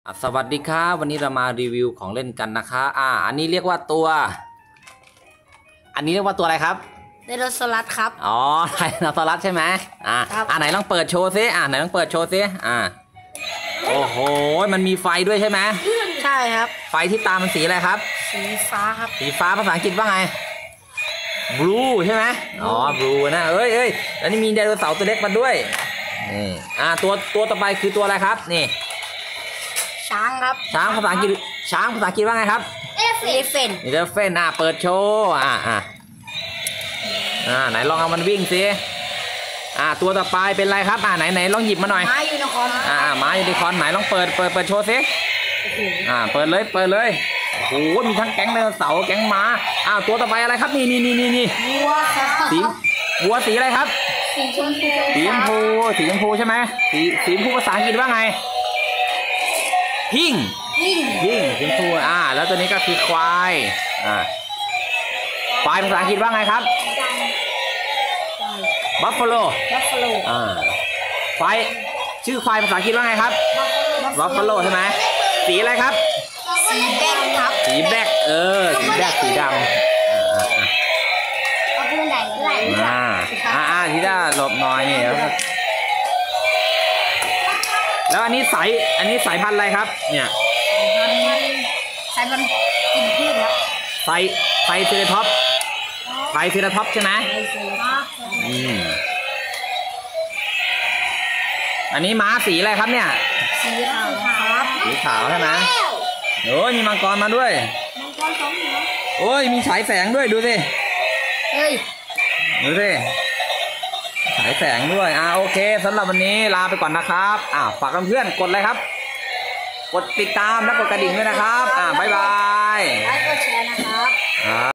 สวัสดีครับวันนี้เรามารีวิวของเล่นกันนะคะอันนี้เรียกว่าตัวอะไรครับไดโนเสาร์ครับอ๋อไดโนเสาร์ใช่ไหมไหนลองเปิดโชว์ซิไหนลองเปิดโชว์ซิโอ้โหมันมีไฟด้วยใช่ไหมใช่ครับไฟที่ตามมันสีอะไรครับสีฟ้าครับสีฟ้าภาษาอังกฤษว่าไง blue ใช่ไหมอ๋อ blue นะเอ้ยแล้วนี่มีไดโนเสาร์ตัวเล็กมาด้วยนี่ตัวต่อไปคือตัวอะไรครับนี่ช้างครับช้างภาษาอังกฤษว่าไงครับ elephant เปิดโชว์ไหนลองเอามันวิ่งสิตัวต่อไปเป็นอะไรครับไหนลองหยิบมาหน่อยม้ายูนิคอร์นม้ายูนิคอร์นไหนลองเปิดโชว์สิเปิดเลยโอ้โหมีทั้งแก๊งไดโนเสาร์แก๊งม้าตัวต่อไปอะไรครับนี่วัวครับวัวสีอะไรครับสีชมพูใช่ไหมสีชมพูภาษาอังกฤษว่าไงหิ่งชมพูแล้วตัวนี้ก็คือควายควายภาษาอังกฤษว่าไงครับบัฟฟาโลควายชื่อควายภาษาอังกฤษว่าไงครับบัฟฟาโลใช่ไหมสีอะไรครับสีแบล็คครับสีแบล็คสีดำที่ได้หลบหน่อยนี่แล้วอันนี้สายพันธุ์อะไรครับเนี่ยสายพันธุ์กินพืชครับไทรเซราท็อปส์ใช่ไหมอันนี้ม้าสีอะไรครับเนี่ยสีขาวครับสีขาวใช่ไหมโอ้ยมีมังกรมาด้วยโอ้ยมีฉายแสงด้วยดูสิฉายแสงด้วยโอเคสำหรับวันนี้ลาไปก่อนนะครับฝากเพื่อนกดเลยครับกดติดตามและกดกระดิ่งด้วยนะครับบ๊ายบายไลค์กดแชร์นะครับ